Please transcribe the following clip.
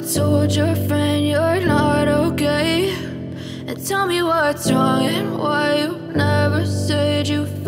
told your friend you're not okay? And tell me what's wrong and why you never said you